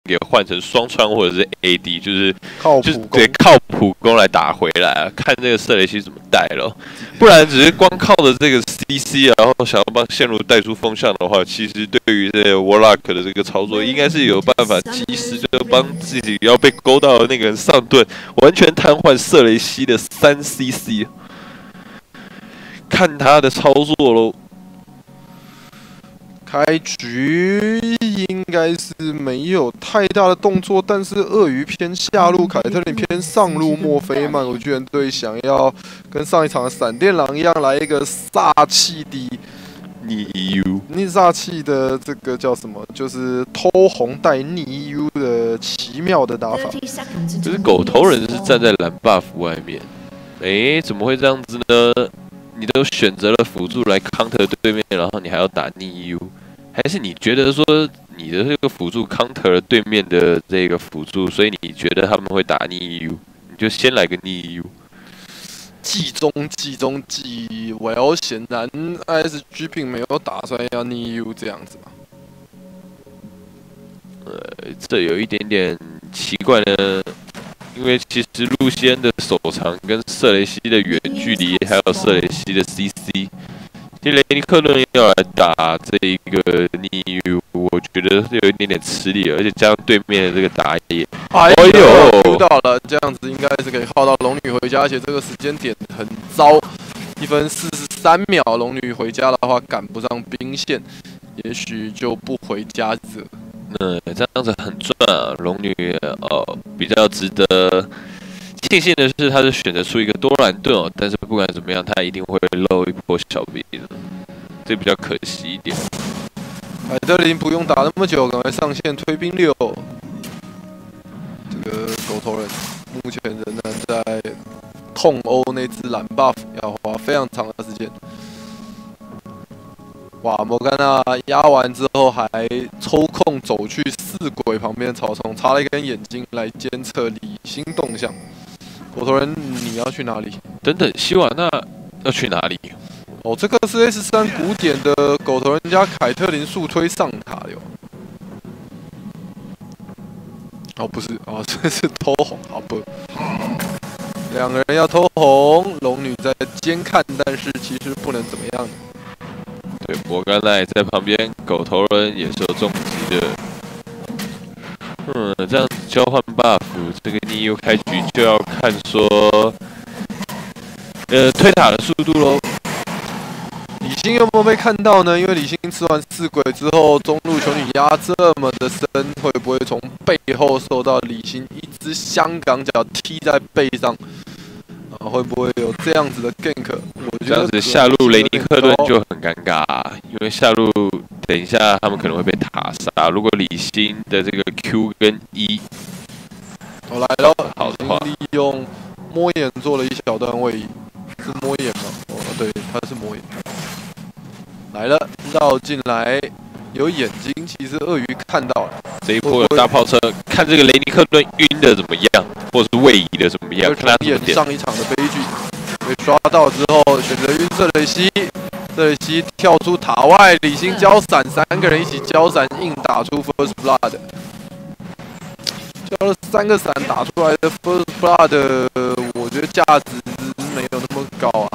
给换成双川或者是 AD， 就是对靠普攻来打回来啊，看这个瑟雷西怎么带咯。不然只是光靠着这个 CC， 然后想要帮线路带出风向的话，其实对于这个 Warlock 的这个操作，应该是有办法及时就帮自己要被勾到的那个人上盾，完全瘫痪瑟雷西的3CC。看他的操作咯。 开局应该是没有太大的动作，但是鳄鱼偏下路，凯特琳偏上路，墨菲曼我巨人队想要跟上一场的闪电狼一样，来一个煞气的逆 EU， 煞气的这个叫什么？就是偷红带逆 EU 的奇妙的打法。 就是狗头人是站在蓝 buff 外面，怎么会这样子呢？你都选择了辅助来 counter 对面，然后你还要打逆 EU， 还是你觉得说你的这个辅助 counter 了对面的这个辅助，所以你觉得他们会打逆 EU， 你就先来个逆 EU。 计中计，well， 显然 ISG 并没有打算要逆 EU 这样子吧？ 这有一点点奇怪呢。因为其实露西恩的手长跟瑟雷西的远距离，还有瑟雷西的 CC， 其实雷尼克顿要来打这一个逆 U， 我觉得是有一点点吃力，而且加上对面的这个打野， 哎呦，丢到了，这样子应该是可以耗到龙女回家，而且这个时间点很糟，1分43秒，龙女回家的话赶不上兵线，也许就不回家惹。 这样子很赚啊！龙女比较值得庆幸的是，她是选择出一个多兰盾哦，但是不管怎么样，她一定会露一波小兵的，这比较可惜一点。 凯特琳不用打那么久，赶快上线推兵6。这个狗头人目前仍然在痛殴那只蓝 buff， 要花非常长的时间。哇，摩甘娜压完之后还抽空走去4鬼旁边草丛，插了一根眼睛来监测李星动向。狗头人，你要去哪里？ 等等，希瓦纳要去哪里？ 哦，这个是 S3古典的狗头人加凯特琳速推上塔的哟。哦，不是，哦，这是偷红，好不？两个人要偷红，龙女在监看，但是其实不能怎么样。 对，摩甘奈在旁边，狗头人也是有重击的。这样子交换 buff， 这个逆 U 开局就要看说，推塔的速度咯。 李星有没有被看到呢？因为李星吃完4鬼之后，中路球女压这么的深，会不会从背后受到李星一只香港脚踢在背上？会不会有这样子的 gank？ 我觉得这样子下路雷尼克顿就很尴尬，因为下路等一下他们可能会被塔杀。如果李星的这个 Q 跟 E， 我来了， 好的话， 利用摸眼做了一小段位移，是摸眼吗？哦，对，他是摸眼。来了，绕进来，有眼睛，其实鳄鱼看到了。 这一波有大炮车，看这个雷尼克顿晕的怎么样，或是位移的怎么样，看他怎么点。 上一场的悲剧，被抓到之后选择晕瑟雷西，瑟雷西跳出塔外，李星交闪，3个人一起交闪，硬打出 First Blood。交了3个闪打出来的 First Blood， 我觉得价值没有那么高啊。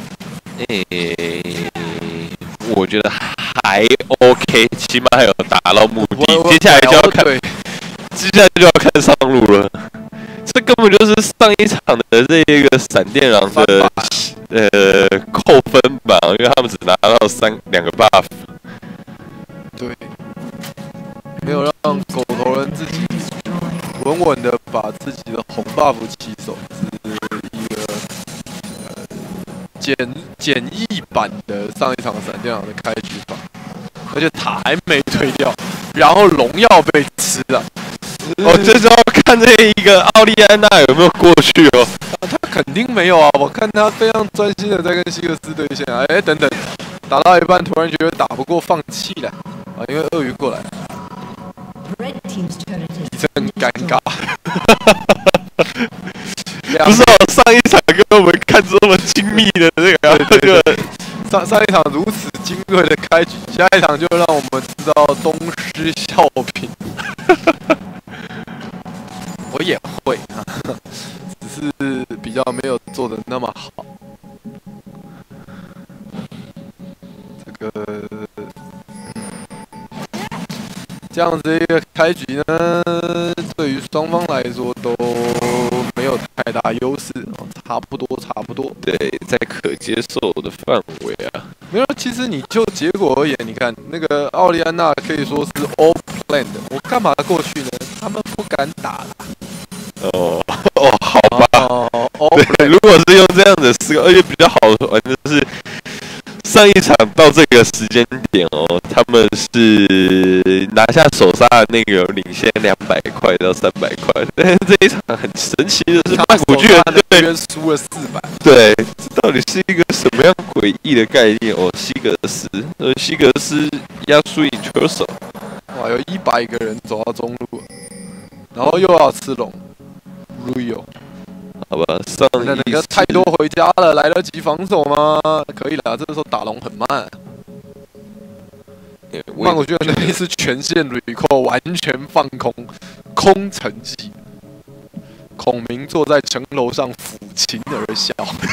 我觉得还 OK， 起码有达到目的。接下来就要看，接下来就要看上路了。这根本就是上一场的这个闪电狼的扣分吧，因为他们只拿到2个 buff。 对，没有让狗头人自己稳稳的把自己的红 buff 起手，是一个简易版的上一场闪电狼的开局法，而且塔还没推掉，然后荣耀被吃了。 这时候看这一个奥利安娜有没有过去哦？ 他肯定没有啊！我看他非常专心的在跟希克斯对线。等等，打到一半突然觉得打不过，放弃了啊！因为鳄鱼过来，一阵尴尬。 不是上一场跟我们看这么精密的这个， 上一场如此精锐的开局，下一场就让我们知道东施效颦。 我也会，只是比较没有做的那么好。这个这样子一个开局呢，对于双方来说都没有太大优势，差不多。 对，在可接受的范围啊。 没有，其实你就结果而言，你看那个奥利安娜可以说是 all planned， 我干嘛过去呢？他们不敢打啦。 好吧。对，如果是用这样的思考，而且比较好玩的是，上一场到这个时间点他们是拿下首杀的那个领先200块到300块，但是这一场很神奇的是，曼谷巨人队输了400。 对，这到底是一个什么样诡异的概念西格斯压输赢球手， 哇，有100个人走到中路，然后又要吃龙 ，Rio。 好吧， 那个太多回家了，来得及防守吗？可以了，这个时候打龙很慢。曼谷巨人队是全线 recall， 完全放空城计。孔明坐在城楼上抚琴而笑。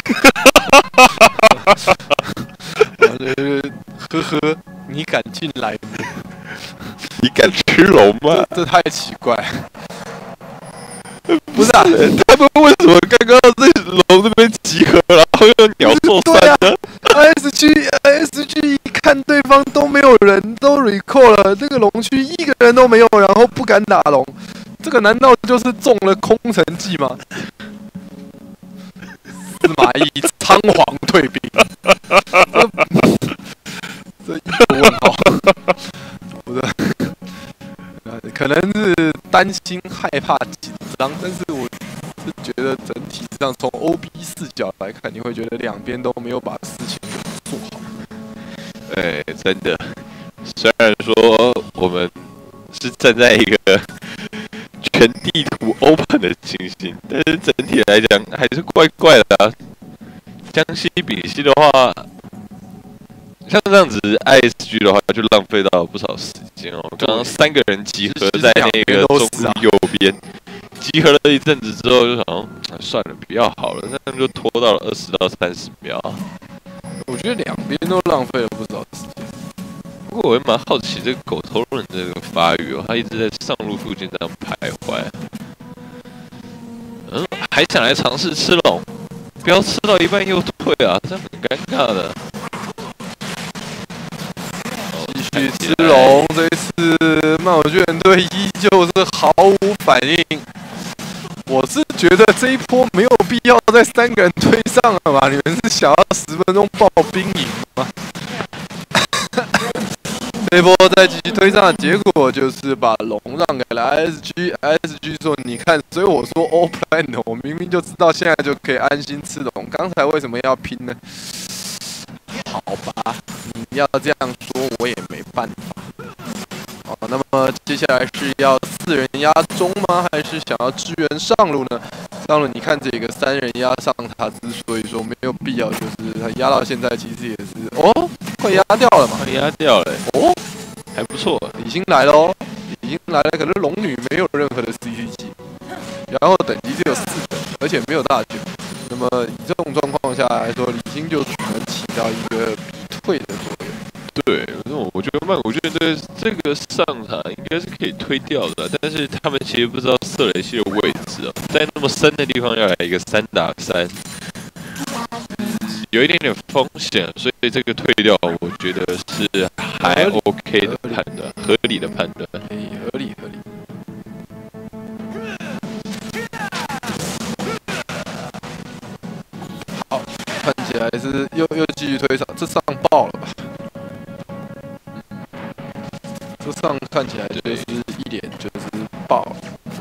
呵呵，你敢进来吗？ 你敢吃龙吗？ 这太奇怪。不是啊， 他们为什么刚刚在楼那边集合，然后又鸟兽散呢 ？ISG 一看对方都没有人，都 recall 了，这个龙区一个人都没有，然后不敢打龙，这个难道就是中了空城计吗？司马懿仓皇退兵，这一个问号，不是？可能是担心、害怕、紧张，但是我是觉得整体上从 OB 视角来看，你会觉得两边都没有把事情做好。 真的，虽然说我们是站在一个全地图 open 的情形，但是整体来讲还是怪怪的啊。江西丙西的话，像这样子 ISG 的话，就浪费到不少时间刚刚3个人集合在那个中路右边，集合了一阵子之后，就想算了，不要好了，那就拖到了20到30秒。 我觉得两边都浪费了不少时间。 不过我也蛮好奇这个狗头人这个发育他一直在上路附近这样徘徊。还想来尝试吃龙，不要吃到一半又退啊，这样很尴尬的。 继续吃龙，这一次曼谷巨人队依旧是毫无反应。我是觉得这一波没有必要再3个人推上了吧？你们是想要10分钟爆兵营吗？这一波再继续推上的结果就是把龙让给了 ISG。ISG 说：“你看，所以我说 all plan， 我明明就知道现在就可以安心吃龙，刚才为什么要拼呢？”好吧，你要这样说，我也没办法。那么接下来是要4人压中吗？还是想要支援上路呢？上路你看这个3人压上塔，之所以说没有必要，就是他压到现在其实也是快压掉了嘛， 压掉了还不错。 李星来了李星来了，可是龙女没有任何的 CCG， 然后等级只有4等，而且没有大卷。那么以这种状况下来说，李星就只能起到一个逼退的作用。 对，我觉得曼谷巨人队这个上场应该是可以推掉的，但是他们其实不知道瑟雷西的位置在那么深的地方要来一个3打3，有一点点风险，所以这个退掉，我觉得是还 OK 的判断，合理的判断， 合理。好，看起来是又继续推上，这上爆了吧？这上看起来就是一脸就是爆了。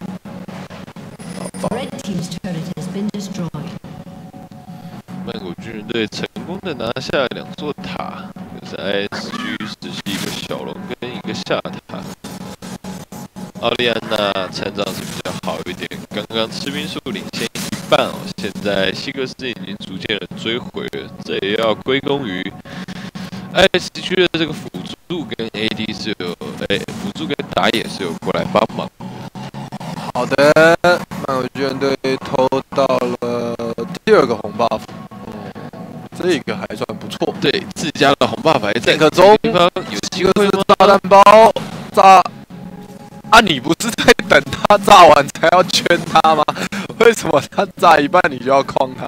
曼谷巨人队成功的拿下2座塔，可是 ISG 只是一个小龙跟一个下塔。奥利安娜成长是比较好一点，刚刚吃兵数领先1半现在希格斯已经逐渐的追回了，这也要归功于 ISG 的这个辅助跟 AD 是有，辅助跟打野是有过来帮忙。 好的， 人队偷到了第2个红 buff， 这个还算不错。 对，自家的红 buff 还在可中地方有机会吗？ 炸弹包炸啊！你不是在等他炸完才要圈他吗？为什么他炸一半你就要框他？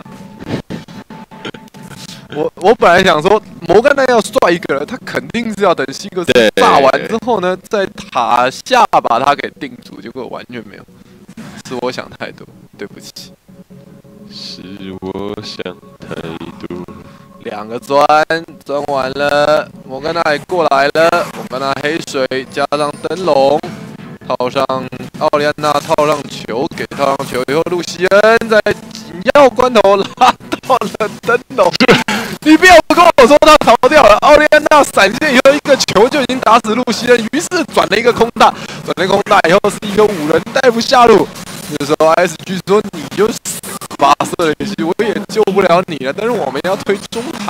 我本来想说摩甘奈要帅一个人，他肯定是要等西格斯炸完之后呢，在塔下把他给定住，结果完全没有，是我想太多，对不起。 是我想太多。 2个钻完了，摩甘奈过来了，摩甘奈黑水加上灯笼，套上奥利安娜，套上球，给套上球以后，露西恩在紧要关头拉到了灯笼。你不要跟我说他逃掉了，奥利安娜闪现以后一个球就已经打死露西恩，于是转了一个空大，以后是一个5人带不下路。这时候 SG 说你就死吧，色雷西，我也救不了你了，但是我们要推中塔。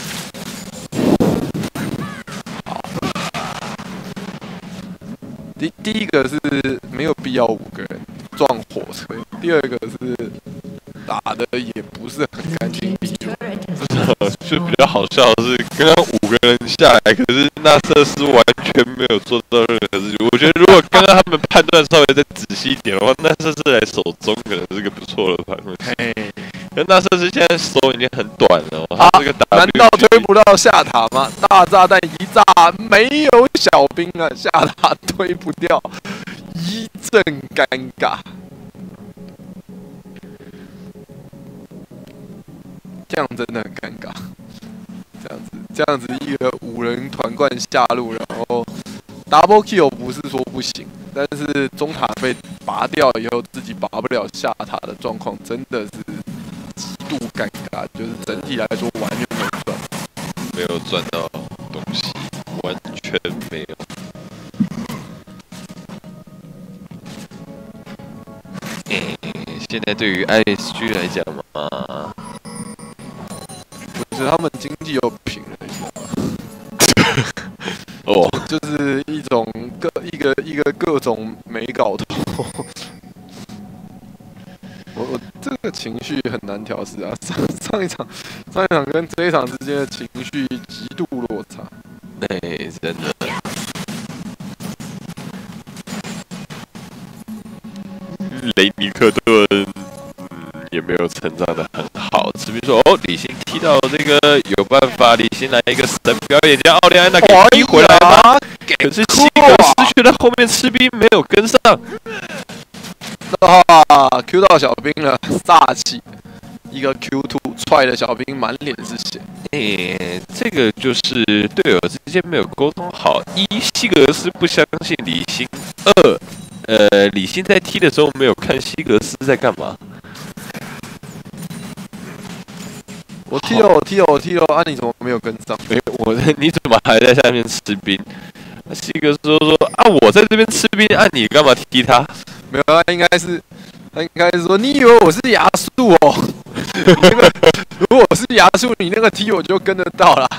好，第一个是没有必要5个人撞火车，第2个是打的也不是很干净利落。 就比较好笑的是，刚刚5个人下来，可是纳瑟斯完全没有做到任何事情。我觉得如果刚刚他们判断稍微再仔细一点的话，纳瑟斯来守中可能是个不错的方式。可纳瑟斯现在手已经很短了，他这个打难道推不到下塔吗？大炸弹一炸，没有小兵啊，下塔推不掉，一阵尴尬。这样真的很尴尬。这样子一个5人团冠下路，然后 double kill 不是说不行，但是中塔被拔掉以后，自己拔不了下塔的状况，真的是极度尴尬。就是整体来说完全没有赚到东西，完全没有。现在对于 ISG 来讲嘛， 不是他们经济又平了一下， 哦， 就是一种各种没搞头。我这个情绪很难调试啊，上一场跟这一场之间的情绪极度落差。 真的。雷尼克顿，也没有成长的很好。只比如说，李信踢到这个有办法，李信来一个神表演，将奥利安娜给踢回来吗？可是西格斯却在后面吃兵，没有跟上。 Q 到小兵了，煞气！一个 Q2 踹的小兵满脸是血。 这个就是队友之间没有沟通好。西格斯不相信李信；2，李信在踢的时候没有看西格斯在干嘛。 我踢了，啊！你怎么没有跟上？ 你怎么还在下面吃兵？西格斯说啊，我在这边吃兵，啊，你干嘛踢他？ 没有，他应该是说，你以为我是亚述哦？如果我是亚述，你那个踢我就跟得到啦。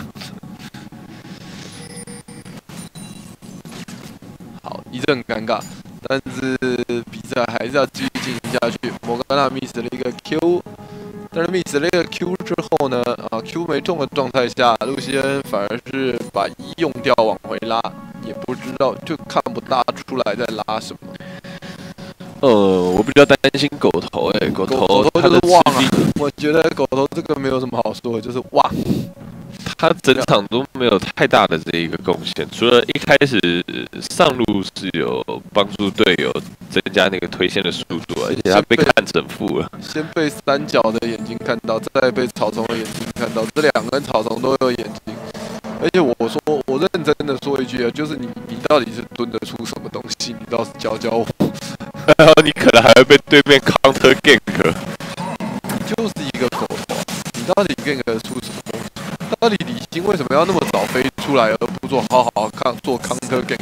好，一阵尴尬，但是比赛还是要继续进行下去。摩甘娜 miss 了一个 Q， 但是 miss 了一个 Q 之后呢，Q 没中的状态下，露西恩反而是把E用掉往回拉，也不知道就看不大出来在拉什么。 我比较担心狗头，狗头就是旺啊！我觉得狗头这个没有什么好说的，就是旺。 他整场都没有太大的这一个贡献，除了一开始上路是有帮助队友增加那个推线的速度，而且他被看整副了。 先被三角的眼睛看到，再被草丛的眼睛看到，这2根草丛都有眼睛。而且我认真的说一句啊，就是你到底是蹲得出什么东西？你倒是教我。 你可能还会被对面 counter gank。 就是一个狗头，你到底 gank 得出什么东西？到底李信为什么要那么早飞出来，而不做做 counter gank？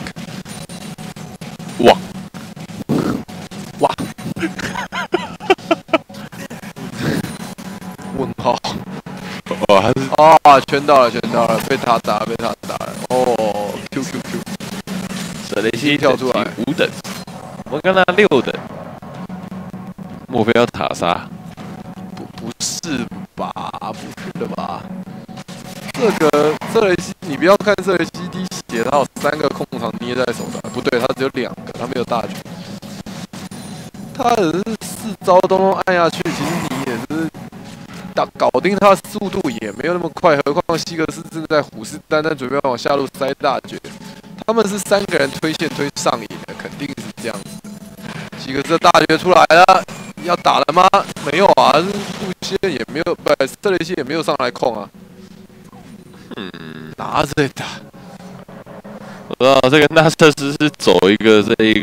哇！问号。圈到了，被他打了。Q， 舍雷西跳出来 5等，我刚刚6等。 莫非要塔杀？ 不是吧？不是的吧？这个瑟雷西，你不要看瑟雷西滴血，他有3个控场捏在手上，不对，他只有2个，他没有大局。他只是4招都按下去，其实你也是搞定他的速度也没有那么快，何况希格斯正在虎视眈眈准备往下路塞大绝，他们是3个人推线推上瘾的，肯定是这样子的。希格斯的大绝出来了，要打了吗？没有啊，路线也没有，不，瑟雷西也没有上来控啊。拿着打。 我知道这个纳瑟斯是走一个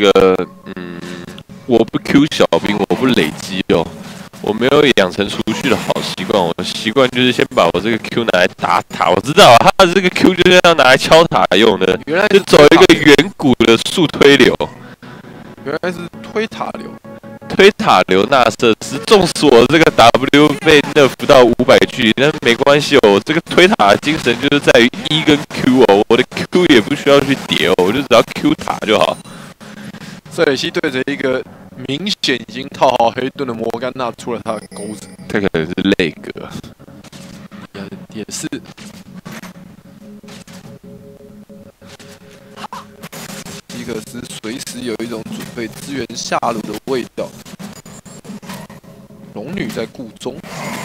我不 Q 小兵，我不累积哦，我没有养成储蓄的好习惯。我的习惯就是先把我这个 Q 拿来打塔。我知道啊，他的这个 Q 就是要拿来敲塔用的， 原来就走一个远古的速推流。 原来是推塔流。 推塔流纳瑟斯，纵使我这个 W 被 nerf 到500距离，但没关系哦。我这个推塔的精神就是在于 E 跟 Q 哦，我的 Q 也不需要去叠哦，我就只要 Q 塔就好。 瑟雷西对着一个明显已经套好黑盾的摩甘娜出了他的钩子， 他可能是内格， 也是。希格斯随时有一种准备支援下路的味道。龙女在顾中，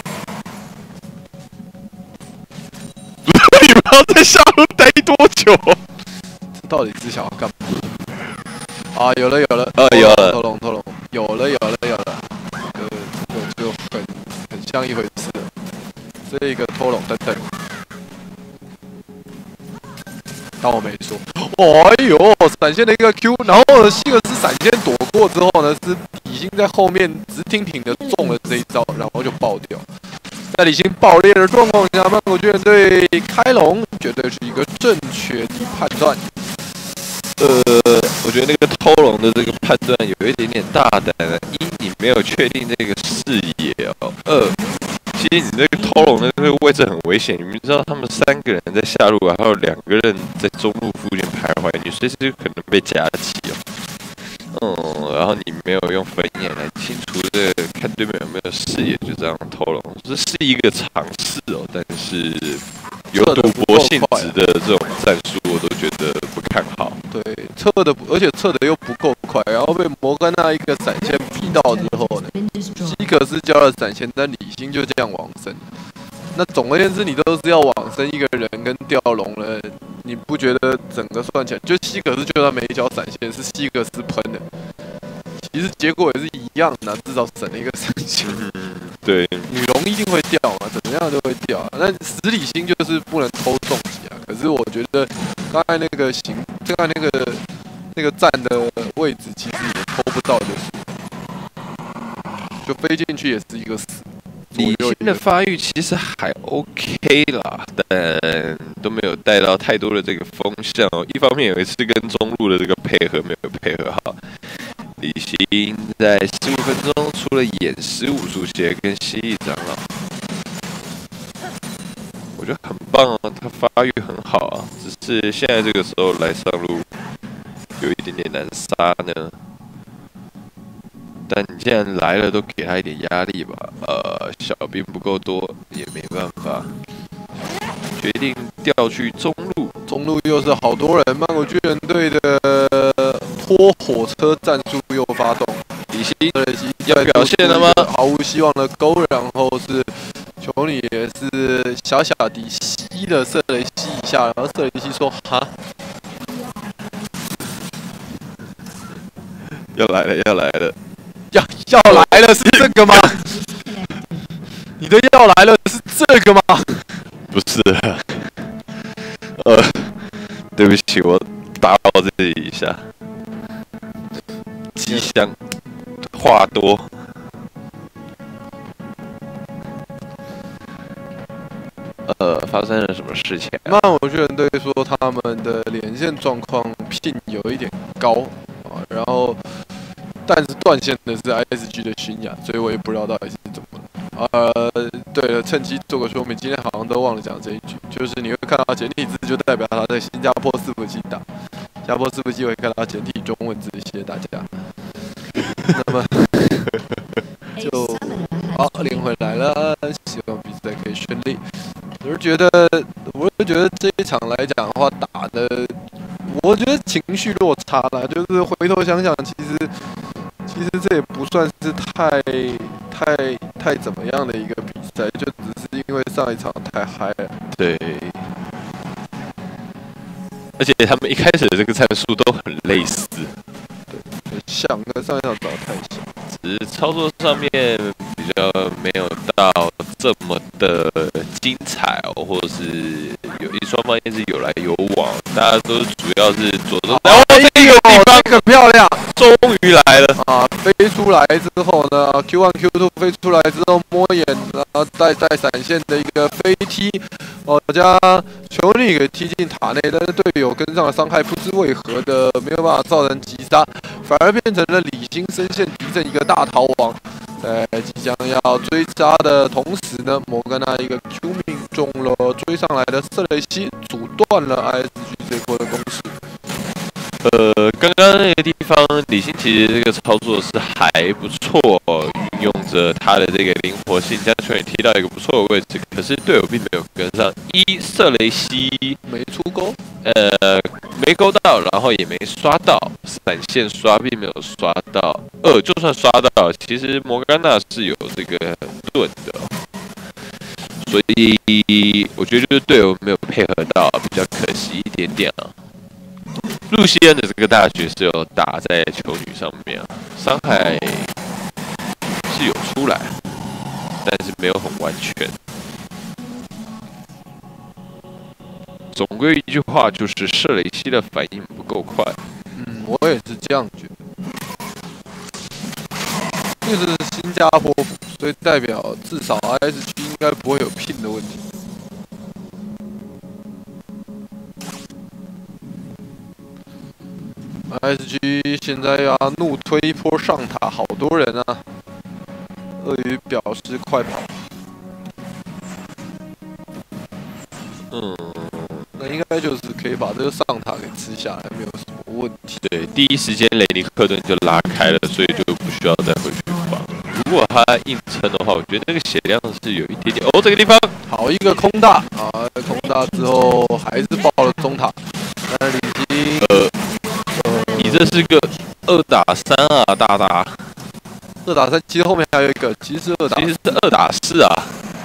你们要在下路待多久？ 这到底是想要干嘛？啊，有了， 有了， 偷龙，有了，就很像一回事了。这个偷龙等等，当我没说。哎呦，闪现的一个 Q， 然后呢，希格斯闪现躲过之后呢，是李信在后面直挺挺的中了这一招，然后就爆掉。在李信爆裂的状况下，曼谷巨人队开龙绝对是一个正确的判断。 我觉得那个偷龙的这个判断有一点点大胆了。一，你没有确定这个视野哦。2，其实你这个偷龙的这个位置很危险。你们知道他们3个人在下路，还有2个人在中路附近徘徊，你随时可能被夹击哦。然后你没有用分眼来清除这个，看对面有没有视野，就这样偷龙，这是一个尝试哦。但是有赌博性质的这种战术，我都觉得不看好。 对，而且撤的又不够快，然后被摩甘娜一个闪现逼到之后呢，希格斯交了闪现，但李信就这样往生。那总而言之，你都是要往生一个人跟吊龙了，你不觉得整个算起来，就希格斯就算没交闪现，是希格斯喷的，其实结果也是一样的，至少省了一个闪现。 对， 女龙一定会掉嘛，怎么样都会掉。那实理星就是不能偷重击啊。可是我觉得刚才那个那个站的位置其实也偷不到，就飞进去也是一个死。 李信的发育其实还 OK 啦，但都没有带到太多的这个风向哦。一方面有一次跟中路的这个配合没有配合好，李信在15分钟出了眼失误速鞋跟蜥蜴长老，我觉得很棒啊，他发育很好啊，只是现在这个时候来上路有一点点难杀呢。但你既然来了，都给他一点压力吧。小兵不够多也没办法，决定调去中路。 中路又是好多人，曼谷巨人队的拖火车战术又发动。 李信要表现了吗？ 毫无希望的勾，然后是球女也是小小的吸了瑟雷西一下，然后瑟雷西说：“哈， 要来了，要来了。” 要来了是这个吗？你的要来了是这个吗？ 不是，对不起，我打扰自己一下。吉祥，话多。发生了什么事情啊？ 曼谷巨人队说他们的连线状况ping有一点高啊，然后。但是断线的是 ISG 的新雅，所以我也不知道到底是怎么了。对了，趁机做个说明，今天好像都忘了讲这一句，就是你会看到简体字，就代表他在新加坡伺服器打，新加坡伺服器会看到简体中文字，谢谢大家。那么就好连回来了，希望比赛可以顺利。我就觉得这一场来讲的话，打的我觉得情绪落差了，就是回头想想，其实这也不算是太怎么样的一个比赛，就只是因为上一场太嗨了。 对，而且他们一开始的这个战术都很类似， 对，很像跟上一场打得太像， 只是操作上面比较没有到这么的精彩哦，或者是双方一直有来有往，大家都是主要是左中。然后这个地方这个漂亮， 终于来了啊！飞出来之后呢 ，Q1、Q2 飞出来之后摸眼，然后再闪现的一个飞踢，将球女给踢进塔内，但是队友跟上了伤害，不知为何的没有办法造成击杀，反而变成了李欣深陷敌阵一个大逃亡。在即将要追杀的同时呢，摩根纳一个 Q 命中了追上来的瑟雷西，阻断了 ISG 这波的攻势。 刚刚那个地方，李欣其实这个操作是还不错，运用着他的这个灵活性，将球员踢到一个不错的位置。可是队友并没有跟上，瑟雷西没出钩， 没勾到，然后也没刷到，闪现刷并没有刷到。就算刷到，其实摩甘纳是有这个盾的，所以我觉得就是队友没有配合到，比较可惜一点点啊。露西恩的这个大绝是有打在球女上面啊，伤害是有出来，但是没有很完全。总归一句话就是瑟雷西的反应不够快。 我也是这样觉得。这是新加坡服，所以代表至少 ISG 应该不会有拼的问题。ISG 现在要怒推一波上塔，好多人啊！鳄鱼表示快跑。那应该就是可以把这个上塔给吃下来，没有什么问题。 对，第一时间雷尼克顿就拉开了，所以就不需要再回去防。如果他硬撑的话，我觉得那个血量是有一点点。这个地方好一个空大啊！空大之后还是爆了中塔，但是李欣你这是个2打3啊，大大。 2打3，其实后面还有一个，其实是2 打4啊。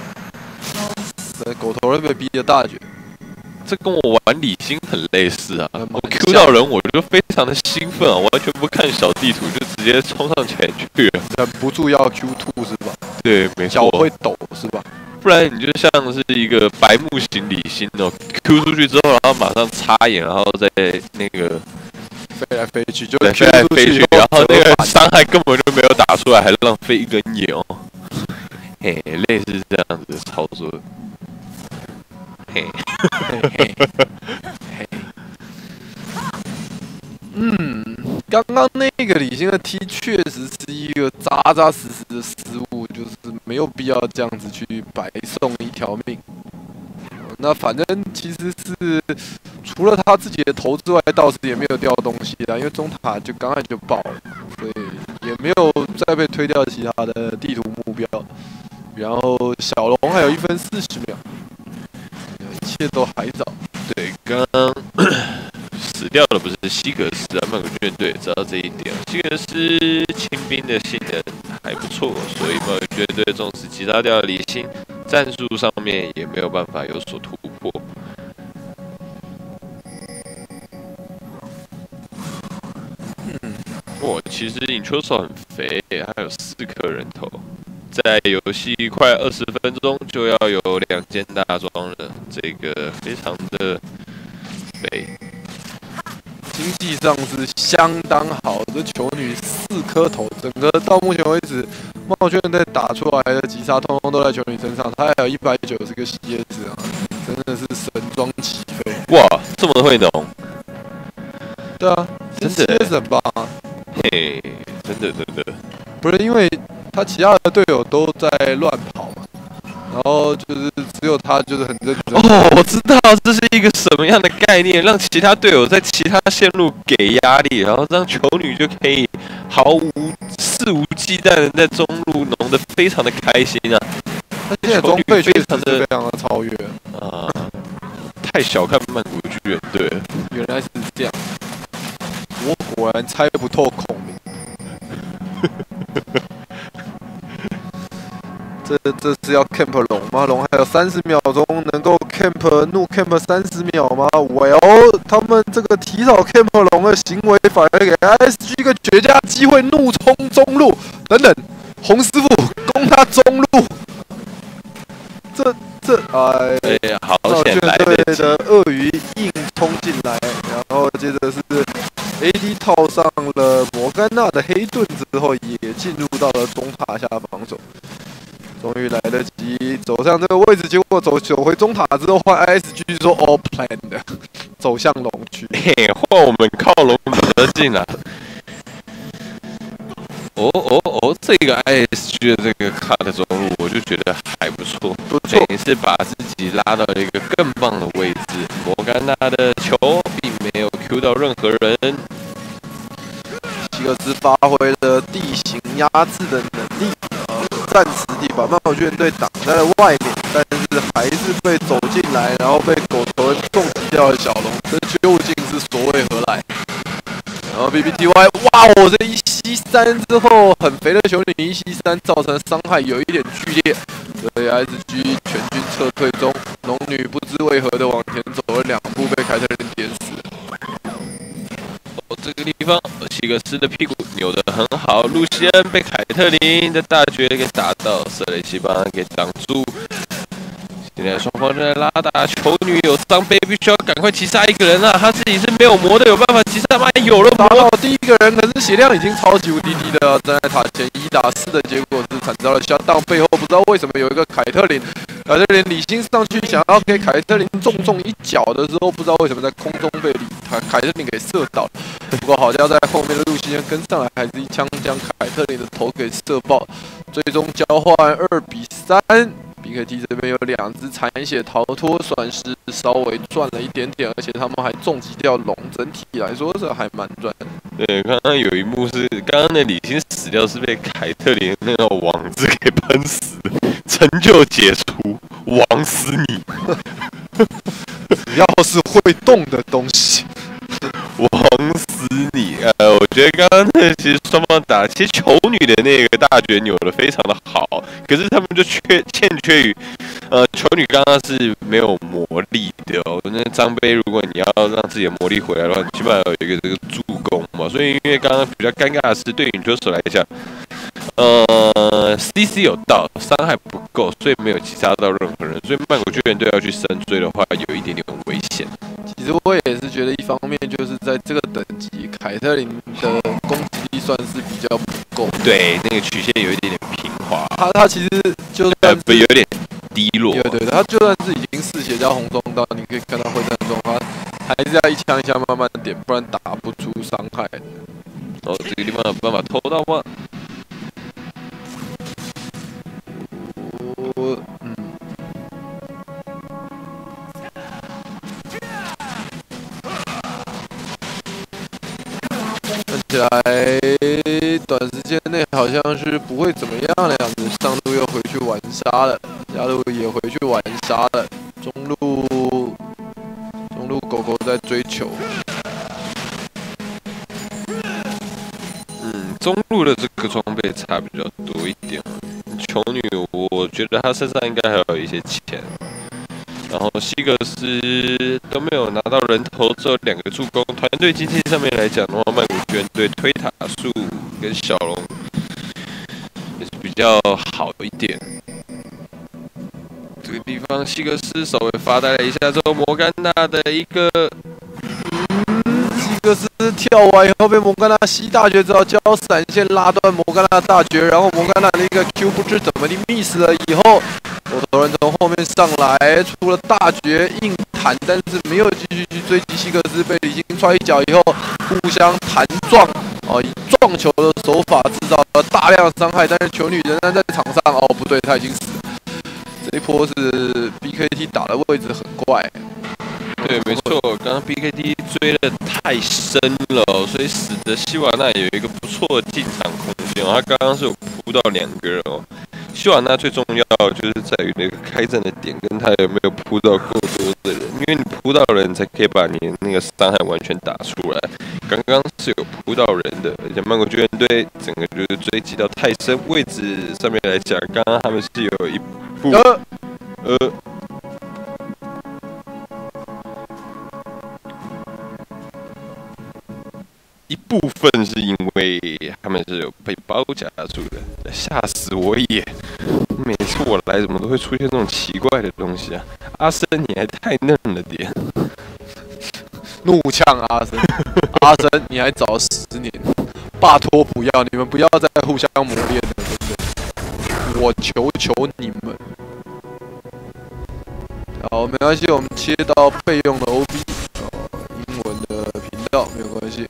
狗头人被逼的大绝， 这跟我玩李欣很类似啊！我 Q 到人我就非常的兴奋啊，完全不看小地图，就直接冲上前去了， 忍不住要 Q2 是吧？ 对，没错， 脚会抖是吧？ 不然你就像是一个白目型李欣哦 ，Q 出去之后，然后马上插眼，然后再那个飞来飞去，就飞来飞去，然后那个伤害根本就没有打出来，还浪费一根眼哦。嘿，类似这样子的操作。嘿， 刚刚那个李欣的踢确实是一个扎扎实实的失误，就是没有必要这样子去白送一条命。那反正其实是除了他自己的头之外，倒是也没有掉东西的，因为中塔就刚才就爆了，所以也没有再被推掉其他的地图目标。然后小龙还有1分40秒，一切都还早。 对，刚刚死掉的不是西格斯啊，曼谷军队知道这一点。西格斯清兵的性能还不错，所以曼谷军队纵使击杀掉李欣，战术上面也没有办法有所突破。其实 Intruso 很肥，还有4颗人头。在游戏快20分钟就要有2件大装了，这个非常的肥。 经济上是相当好的球女4颗头，整个到目前为止，茂圈队打出来的击杀通通都在球女身上，他还有190个蝎子啊，真的是神装起飞！ 哇，这么会懂？ 对啊， 真的蝎子吧？ 嘿，真的， 不是因为他其他的队友都在乱跑嘛，然后就是只有他就是很认真。 我知道这是一个什么样的概念，让其他队友在其他线路给压力，然后让球女就可以肆无忌惮的在中路农红的非常的开心啊！ 他现在装备确实是非常的超越啊，太小看曼谷巨人队了。 原来是这样，我果然猜不透孔明。这是要 camp 龙吗？龙还有30秒钟，能够 camp 怒 camp 30秒吗 ？Well， 他们这个提早 camp 龙的行为，反而给 ISG 一个绝佳机会，怒冲中路。等等，洪师傅攻他中路，好险来队的鳄鱼硬冲进来，然后接着是 AD 套上了摩甘娜的黑盾之后，也进入到了中塔下防守。终于来得及走上这个位置，结果走回中塔之后，换 ISG 说 all planned 走向龙区。 换我们靠龙得进了。这个 ISG 的这个卡的中路，我就觉得还不错，等于是把自己拉到了一个更棒的位置。摩甘娜的球并没有 Q 到任何人， 希格斯发挥了地形压制的能力，暂时地把曼谷巨人队挡在了外面，但是还是被走进来，然后被狗头人重击掉了小龙，这究竟是所谓何来？然后 BBTY， 哇！我这一吸3之后，很肥的球女一吸3，造成伤害有一点剧烈，所以 SG 全军撤退中。龙女不知为何的往前走了2步，被凯特琳点死。 这个地方，希格斯的屁股扭得很好，露西恩被凯特琳的大绝给打到，瑟雷西帮他给挡住。现在双方正在拉打，球女有伤杯，必须要赶快击杀一个人啊！他自己是没有魔的，有办法击杀吗？有了魔， 打到第一个人，可是血量已经超级无敌低的，站在塔前1打4的结果是惨遭了下档，背后不知道为什么有一个凯特琳，李欣上去想要给凯特琳重一脚的时候，不知道为什么在空中被凯特琳给射倒。不过好在在后面的露西恩跟上来，还是一枪将凯特琳的头给射爆，最终交换2比3。BKT 这边有2只残血逃脱，算是稍微赚了一点点，而且他们还重击掉龙，整体来说这还蛮赚的。 对，刚刚有一幕是刚刚的李欣死掉，是被凯特琳那个网子给喷死的，成就解除，王死你！ 只要是会动的东西。 王死你！我觉得刚刚那其实双方打，其实球女的那个大绝扭得非常的好，可是他们就欠缺于，球女刚刚是没有魔力的哦。那张杯如果你要让自己的魔力回来的话，你起码要有一个这个助攻嘛。所以因为刚刚比较尴尬的是，对女球手来讲，CC 有到，伤害不够，所以没有击杀到任何人。所以曼谷巨人队要去深追的话，有一点点危险。 其实我也是觉得，一方面就是在这个等级，凯特琳的攻击力算是比较不够。 对，那个曲线有一点点平滑。 他其实就算是有点低落。 对，他就算是已经嗜血加红中刀，你可以看到会战中，他还是要一枪一枪慢慢点，不然打不出伤害。 这个地方有办法偷到吗？看起来短时间内好像是不会怎么样的样子。上路又回去玩杀了，下路也回去玩杀了，中路狗狗在追球。中路的这个装备差比较多一点。球女，我觉得她身上应该还有一些钱。然后希格斯都没有拿到人头，只有2个助攻。团队经济上面来讲的话，曼谷巨人队推塔数跟小龙也是比较好一点。这个地方希格斯稍微发呆了一下之后，摩甘娜的一个希格斯跳完以后被摩甘娜吸大绝，之后交闪现拉断摩甘娜大绝，然后摩甘娜的一个 Q 不知怎么的 miss 了以后。狗头人从后面上来，出了大绝硬弹，但是没有继续去追击希格斯，被李欣踹一脚以后，互相弹撞，以撞球的手法制造了大量伤害，但是球女仍然在场上，不对，她已经死了。这一波是 BKT 打的位置很怪。 对，没错，刚刚 BKT 追得太深了，所以使得希瓦纳有一个不错的进场空间。他刚刚是有扑到2个人哦。希瓦纳最重要就是在于那个开战的点跟他有没有扑到够多的人，因为你扑到人才可以把你那个伤害完全打出来。刚刚是有扑到人的，而且曼谷救援队整个就是追击到泰森位置上面来讲，刚刚他们是有一步一部分是因为他们是有被包夹住的，吓死我也！每次我来怎么都会出现这种奇怪的东西啊！阿森你还太嫩了点， 怒呛阿森，阿森你还早10年，拜托不要，你们不要再互相磨练了，对不对？我求求你们。好，没关系，我们切到备用的 OB， 英文的频道没有关系。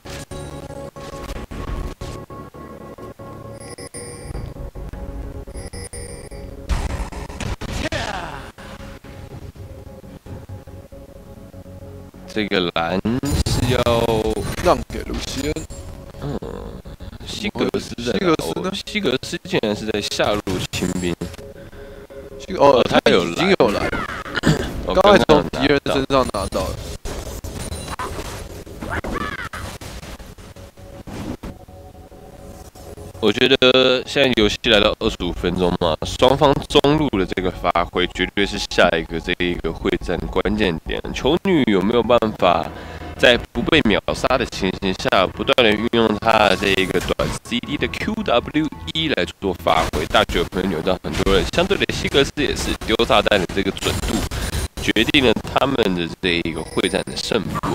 这个蓝是要让给卢锡恩。 西格斯在西格斯呢？ 西格斯竟然是在下路清兵。 他已经有来，刚才从敌人身上拿到了。 我觉得现在游戏来到25分钟嘛，双方中路的这个发挥绝对是下一个这一个会战关键点。球女有没有办法在不被秒杀的情形下，不断的运用她的这一个短 CD 的 QWE 来做发挥？大局有没有扭到很多人？相对的，西格斯也是丢炸弹的这个准度，决定了他们的这一个会战的胜负。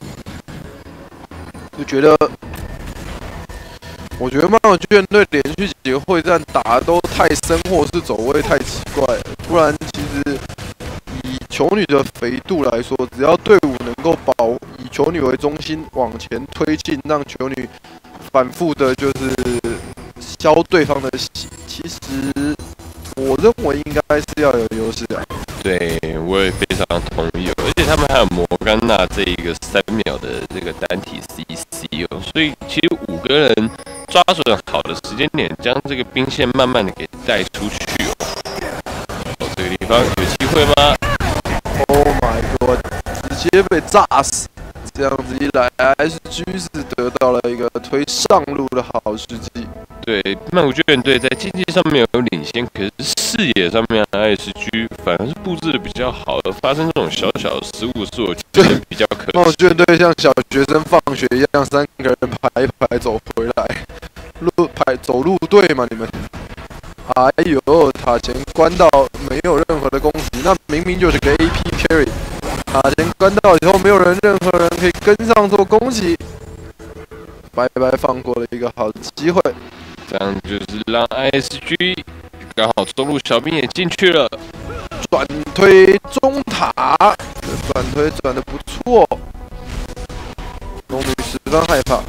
就觉得。我觉得曼谷救援队连续几个会战打得都太深，或是走位太奇怪了。不然，其实以球女的肥度来说，只要队伍能够以球女为中心往前推进，让球女反复的就是消对方的血，其实我认为应该是要有优势的。对， 我也非常同意，而且他们还有摩甘娜这一个3秒的这个单体 CC 哦，所以其实5个人抓准好的时间点，将这个兵线慢慢的给带出去哦。这个地方有机会吗 ？Oh my god！ 直接被炸死，这样子一来 ，SG 是得到了一个推上路的好时机。 对，曼谷救援队在竞技上面有领先，可是视野上面 ISG 反而是布置的比较好的，发生这种小小的失误是我觉得比较可惜。 曼谷救援队像小学生放学一样，3个人排一排走回来，走路队嘛，你们。哎呦，塔前关到没有任何的攻击，那明明就是个 AP carry。塔前关到以后，没有任何人可以跟上做攻击，白白放过了一个好的机会。 这样就是让 ISG 刚好中路小兵也进去了， 转推中塔，转推转得不错，龙女十分害怕。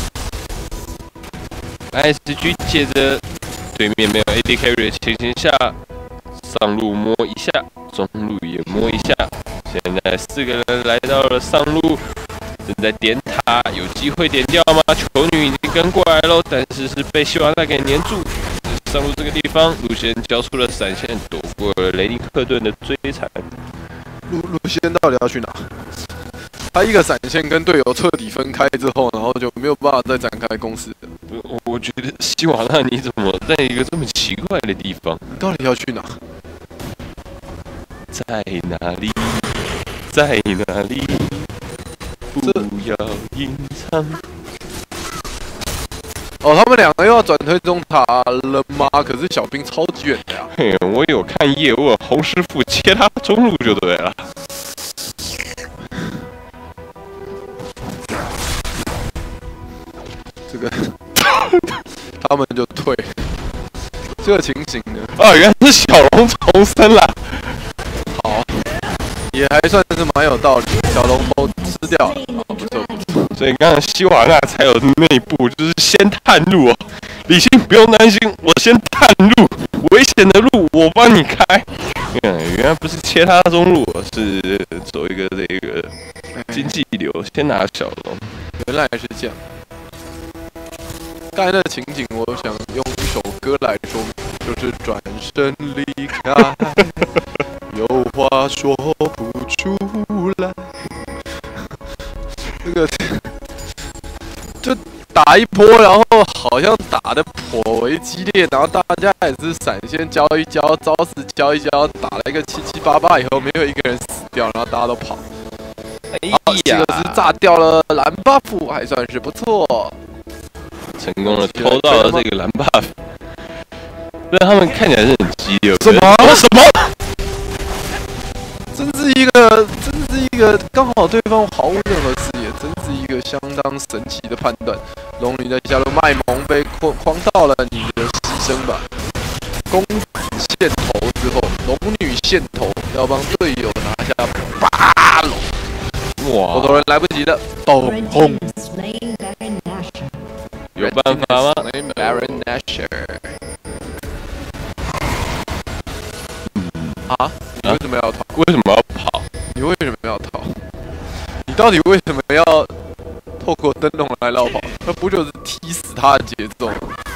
ISG 借着对面没有 AD carry 的情形下，上路摸一下，中路也摸一下，现在4个人来到了上路。正在点塔，有机会点掉吗？球女已经跟过来喽，但是是被希瓦纳给黏住。上路这个地方，路线交出了闪现，躲过了雷尼克顿的追残。 路线到底要去哪？他一个闪现跟队友彻底分开之后，然后就没有办法再展开攻势。 我觉得希瓦纳你怎么在一个这么奇怪的地方？ 你到底要去哪？ 在哪里？在哪里？不要隐藏。 哦，他们2个又要转推中塔了吗？可是小兵超级远的呀。 嘿，我有看业务，洪师傅切他中路就对了。 这个他们就退。这个情形呢？ 啊，原来是小龙重生啦。 好。也还算是蛮有道理，小龙头吃掉了，不错不错。 所以刚才希瓦纳才有那一步，就是先探路哦。李信不用担心，我先探路，危险的路我帮你开。原来不是切他中路，是走一个这个经济流，先拿小龙。 原来是这样。刚才那个情景，我想用一首歌来身离开，有话说不出来。这个就打一波，然后好像打得颇为激烈，然后大家也是闪现教一教，招式教一教，打了一个七七八八以后，没有一个人死掉，然后大家都跑。好，这个是炸掉了蓝 buff， 还算是不错， 成功的偷到了这个蓝 buff， 让他们看起来是很激烈。 什么？ 什么？ 真是一个，刚好对方毫无任何视野，真是一个相当神奇的判断。龙女在下路卖萌被框到了，你的牺牲吧。公子线头之后，龙女线头要帮队友拿下巴龙。哇！好多人来不及了，咚轰！ 有办法吗 ？Baron Nashor。啊？你为什么要逃？ 为什么要跑？ 你为什么要逃？你到底为什么要透过灯笼来绕跑？那不就是踢死他的节奏？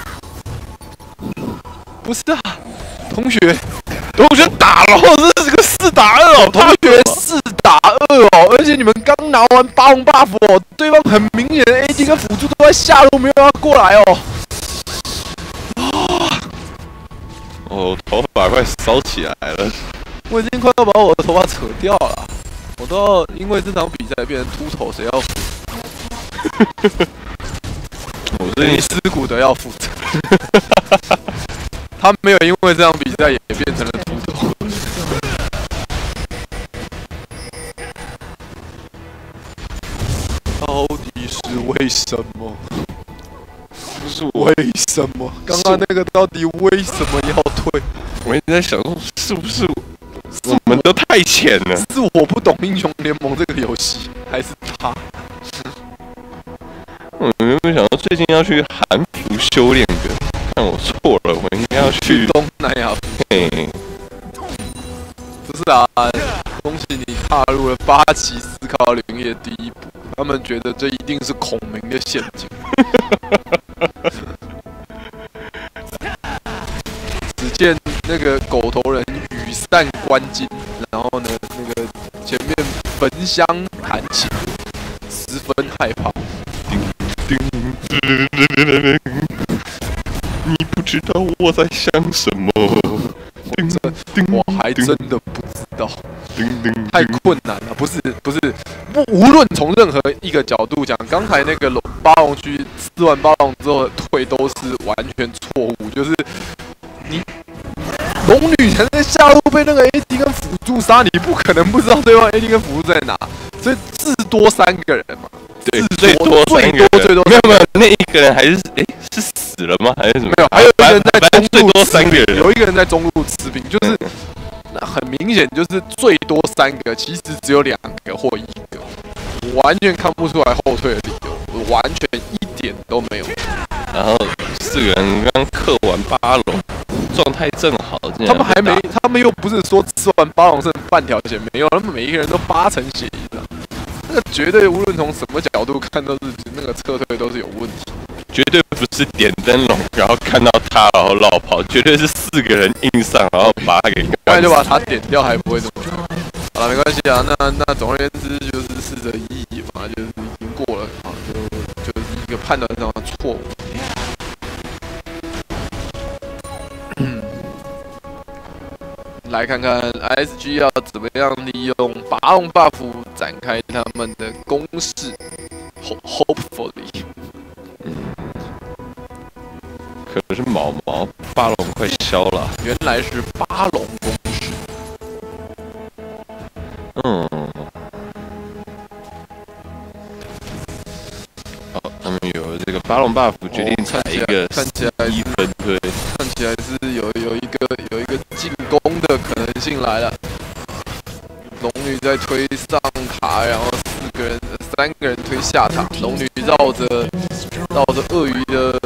不是啊，同学打了，这是个4打2哦，同学4打2哦，而且你们刚拿完8红 buff 哦，对方很明显的 AD 跟辅助都在下路，没有要过来哦。 哦，头发快烧起来了。 我已经快要把我的头发扯掉了，我都要因为这场比赛变成秃头，谁要负责？ 我最近尸骨的要负责。他没有因为这场比赛也变成了秃头。到底是为什么？ 不是为什么？刚刚那个到底为什么要退？ 我一直在想说，是不是我们都太浅了？ 是我不懂英雄联盟这个游戏，还是他？ 我原本想说最近要去韩服修炼个，但我错了，我应该要去东南亚。 嘿， 不是啊，恭喜你踏入了8期思考领域的第一步。他们觉得这一定是孔明的陷阱。只见那个狗头人羽扇纶巾，然后呢，那个前面焚香弹琴，十分害怕。 你不知道我在想什么， 我还真的不知道，太困难了。不是，无论从任何一个角度讲，刚才那个巴龙区吃完巴龙之后的退都是完全错误，就是你。龙女才在下路被那个 AD 跟辅助杀，你不可能不知道对方 AD 跟辅助在哪，所以至多3个人嘛。 对，最多没有，那一个人还是是死了吗？还是什么？ 没有，还有一个人在中路， 最多3个人， 有一个人在中路吃兵，就是那很明显就是最多3个，其实只有2个或1个，我完全看不出来后退的理由，完全一点都没有。 然后4个人刚克完巴龙。状态正好， 他们还没，他们又不是说吃完巴龙剩半条血，没有，他们每一个人都8成血以上，那个绝对无论从什么角度看都是那个撤退都是有问题， 绝对不是点灯笼然后看到他然后绕跑，绝对是4个人硬上然后把他给干， 不然就把他点掉还不会这么说。好了，没关系啊，那总而言之就是4的意义嘛，就是已经过了啊，就是一个判断上的错误。来看看 ISG 要怎么样利用拔龙 buff 展开他们的攻势 ，hopefully。 可是毛巴龙快消了， 原来是巴龙攻势。 好，他们有这个巴龙 buff 决定踩一个看起来 1分推， 看起来是有一个进攻的可能性来了。龙女在推上塔，然后3个人推下塔，龙女绕着鳄鱼的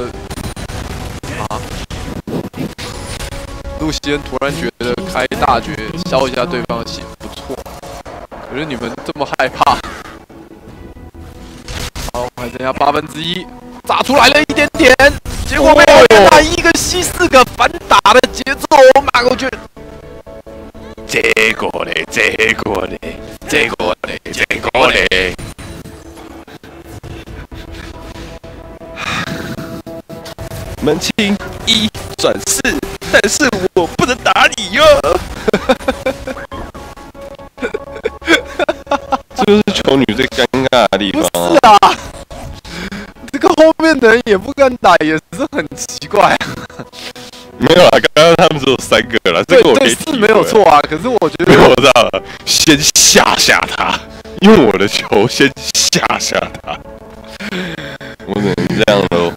路西恩突然觉得开大绝消一下对方的血不错，可是你们这么害怕，好，还剩下1/8，炸出来了一点点，结果被打1个吸4个反打的节奏马狗圈， 结果嘞，结果嘞，结果嘞，结果嘞。门清1转4，但是我不能打你哟。这就是球女最尴尬的地方啊！ 不是啊，这个后面的人也不敢打，也是很奇怪。 没有啦，刚刚他们只有3个啦，这个我可以是没有错啊。可是我觉得， 我知道了，先吓他，用我的球先吓他，我只能这样喽。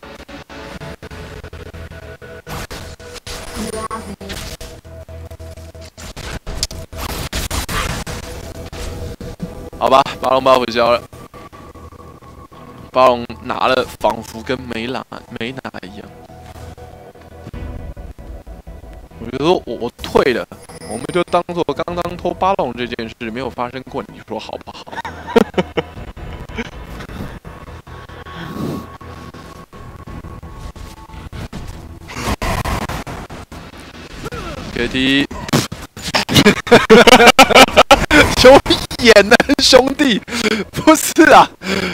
好吧，巴龙buff消了，巴龙拿了，仿佛跟没拿一样。我觉得说我退了，我们就当做刚刚偷巴龙这件事没有发生过，你说好不好？KT， 有演的兄弟，不是啊，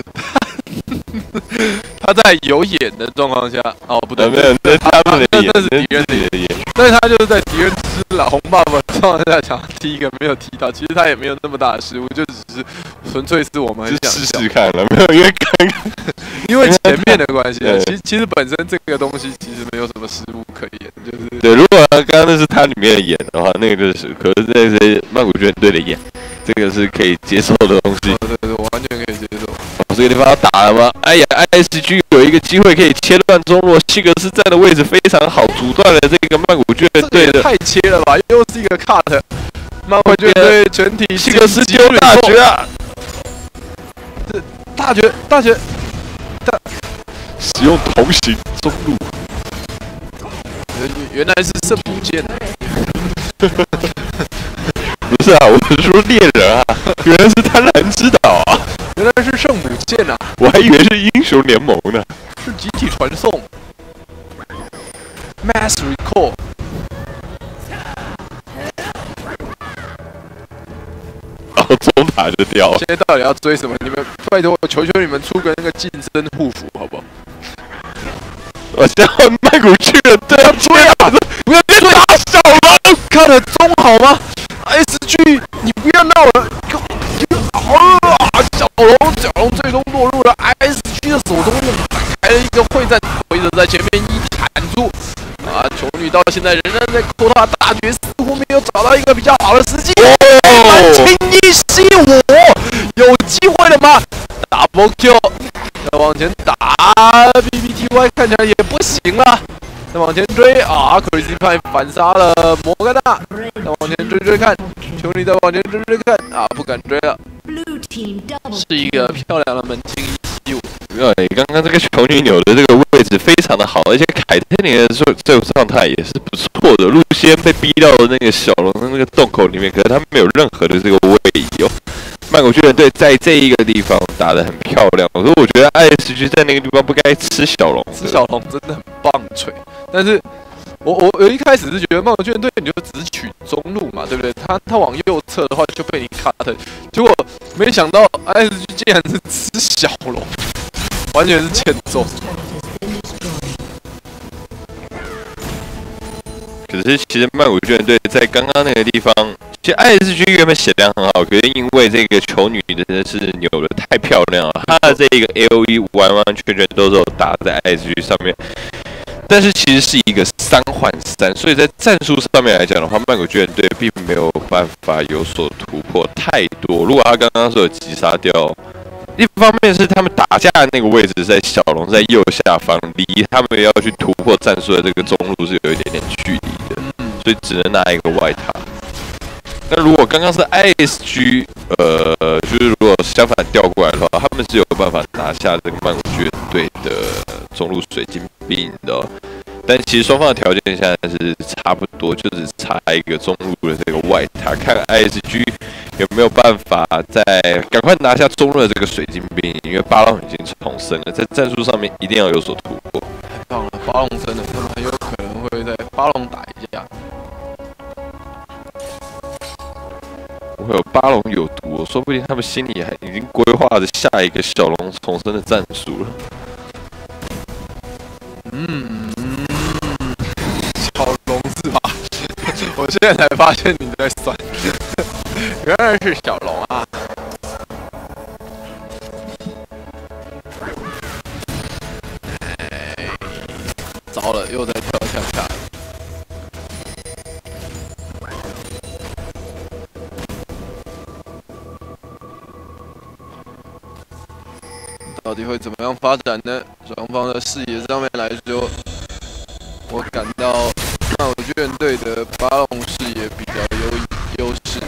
他在有演的状况下，哦不对， 没有，那他们的演， 那是敌人的演，但是他就是在敌人吃了红爸爸的状况下想踢一个没有踢到，其实他也没有那么大的失误，就只是纯粹是我们很想试试看了，没有， 因为前面的关系啊，其实本身这个东西其实没有什么失误可言，就是对。如果刚刚那是他里面的演的话，那个就是，可是那些曼谷军队的演，这个是可以接受的东西。 对，我完全可以接受。 这个地方要打了吗？哎呀 ，ISG 有一个机会可以切断中路，西格斯站的位置非常好，阻断了这个曼谷军队的。 太切了吧，又是一个 cut。曼谷军队全体西格斯丢大绝啊！ 这大绝， 使用同行中路。 原来是圣母剑。 不是啊，我是说猎人啊，原来是贪婪之岛啊， 原来是圣母剑啊， 我还以为是英雄联盟呢， 是集体传送 ，Mass Recall。 哦，中塔就掉了。 现在到底要追什么？你们拜托，我求求你们出个那个近身护符，好不好？ 我现在换曼谷去了，对啊，追啊！不要追打小龙， 看得中好吗 ？SG， 你不要闹了！小龙最终落入了 SG 的手中，展开了一个会战，回者在前面一弹住。球女到现在仍然在扣他大绝，似乎没有找到一个比较好的时机。轻易吸我，有机会了吗 ？Double Q， 再往前打 ，PPTY 看起来也不行了。再往前追啊 ，Crazy 派反杀了摩甘娜，再往前追看，球女再往前追看啊，不敢追了。是一个漂亮的门清175。 对，刚刚这个球女扭的这个位置非常的好，而且凯特尼的这个状态也是不错的。露西安被逼到了那个小龙的那个洞口里面，可是他没有任何的这个位移哦。曼谷巨人队在这一个地方打得很漂亮，可是我觉得 ISG 在那个地方不该吃小龙， 吃小龙真的很棒槌。但是我一开始是觉得曼谷巨人队你就只取中路嘛，对不对？他往右侧的话就被你卡的，结果没想到 ISG 竟然是吃小龙，完全是欠揍。 可是其实曼谷巨人队在刚刚那个地方，其实 ISG 原本血量很好，可是因为这个球女真的是扭得太漂亮了，她的这一个 AOE 完完全全都是有打在 ISG 上面。但是其实是一个3换3，所以在战术上面来讲的话，曼谷巨人队并没有办法有所突破太多。如果他刚刚说有击杀掉，一方面是他们打架的那个位置是在小龙在右下方，离他们要去突破战术的这个中路是有一点点距离的，所以只能拿一个外塔。那如果刚刚是 ISG， 就是如果相反调过来的话，他们是有办法拿下这个曼谷巨人队的中路水晶兵的哦。但其实双方的条件现在是差不多，就只差一个中路的这个外塔，看 ISG 有没有办法再赶快拿下中路的这个水晶兵，因为巴龙已经重生了，在战术上面一定要有所突破。 太棒了，巴龙真的，他们很有可能会在巴龙打一架。 会有巴龙有毒、说不定他们心里还已经规划着下一个小龙重生的战术了。 小龙是吧？我现在才发现你在算，原来是小龙啊！哎，糟了，又在跳恰恰。到底会怎么样发展呢？双方的视野上面来说，我感到曼谷巨人队的巴龙视野比较优势。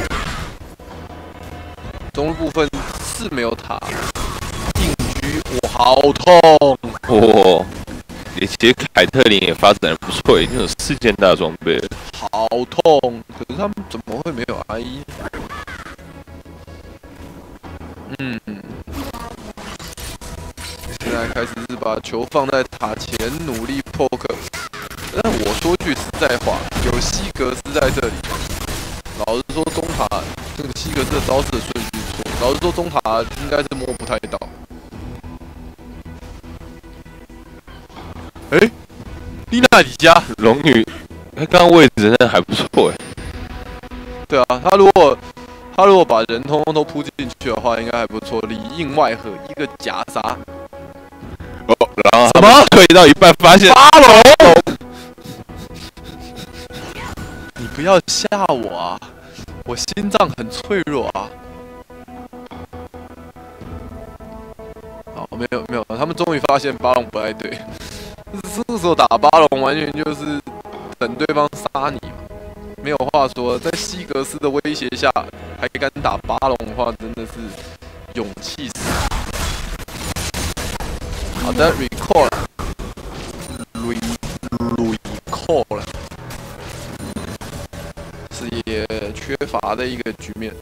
中路部分是没有塔，硬狙，我好痛！ 哦，其实凯特琳也发展的不错，已经有4件大装备了。 好痛！可是他们怎么会没有 IE？ 现在开始是把球放在塔前，努力 poke。但我说句实在话，有西格斯在这里，老实说中塔这个西格斯的招式的顺序错，老实说中塔应该是摸不太到。丽娜底下龙女，她刚刚位置真的还不错哎。 对啊，他如果把人通通都扑进去的话，应该还不错。里应外合，一个夹杀。 哦，然后什么推到一半发现巴龙，你不要吓我啊！我心脏很脆弱啊。好，没有，他们终于发现巴龙不太对。这个时候打巴龙完全就是等对方杀你嘛，没有话说。在西格斯的威胁下，还敢打巴龙的话，真的是勇气死。好的 ，recall 了 ，recall 了，是也缺乏的一个局面。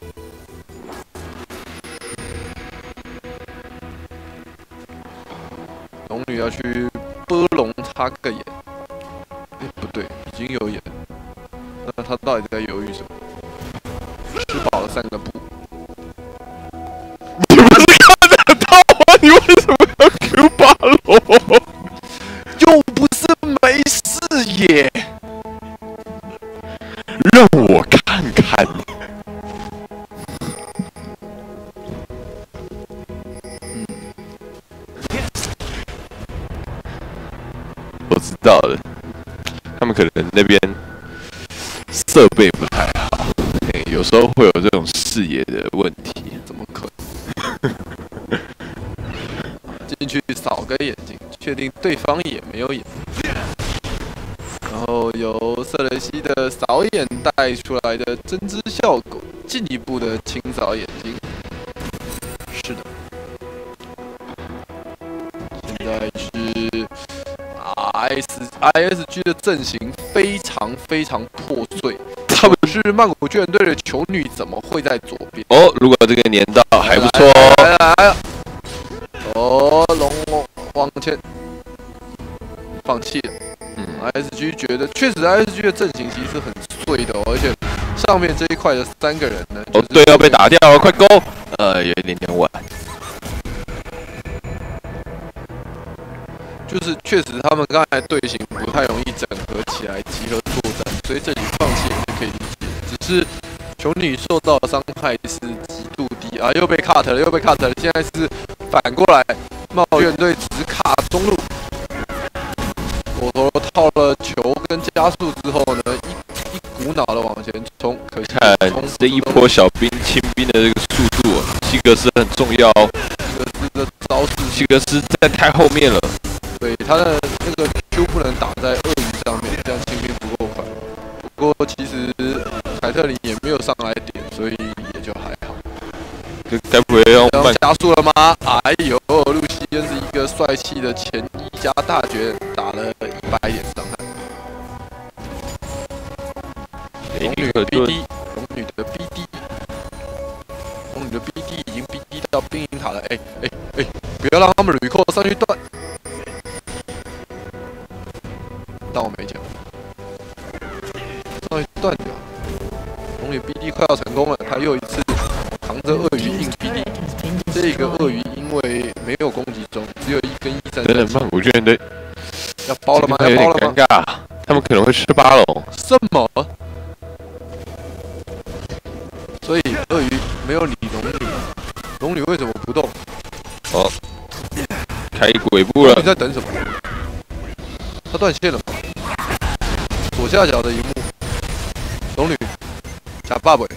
龙女要去波龙插个眼，不对，已经有眼，那他到底在犹豫什么？吃饱了3个步。 你不是看得到吗？你为什么要 Q 巴龙？ 又不是没视野， 让我看看。我知道了，他们可能那边设备不太好，有时候会有这种视野的问题。 怎么可能？进去扫个眼睛，确定对方也没有眼，然后由瑟雷西的扫眼带出来的针织效果，进一步的清扫眼睛。是的，现在是ISG 的阵型非常破碎。他们是曼谷巨人队的球女，怎么会在左边？ 哦，如果这个年到还不错来，哦，龙往前放弃了。ISG 觉得确实 ISG 的阵型其实很碎的、哦，而且上面这一块的3个人呢， 哦，对，要被打掉了，快勾！有一点点晚。 就是确实他们刚才队形不太容易整合起来集合作战，所以这里放弃也是可以理解。只是球女受到的伤害是极度低啊，又被 cut 了，现在是反过来，曼谷巨人队只卡中路，果头套了球跟加速之后呢，一股脑的往前冲，可惜看这一波小兵清兵的这个速度、啊，西格斯很重要哦。 西格斯的招式， 西格斯在太后面了。 对，他的那个 Q 不能打在鳄鱼上面，这样清兵不够快。不过其实凯特琳也没有上来点，所以也就还好。 这该不会要慢加速了吗？哎呦，露西恩是一个帅气的前1加大绝，打了100点伤害。龙女的 BD， 龙女的 BD， 龙女的 BD 已经 BD 到兵营塔了。不要让他们recall上去断。但我没讲，上去断掉。龙女 BD 快要成功了，他又一次扛着鳄鱼硬霹雳。这个鳄鱼因为没有攻击中，只有1跟1战。 真的，曼谷巨人队要包了吗？ 有点尴尬，他们可能会吃巴龙。 什么？所以鳄鱼没有理龙女，龙女为什么不动？ 哦，开鬼步了。 你在等什么？他断线了吗？左下角的荧幕，龙女假爸爸。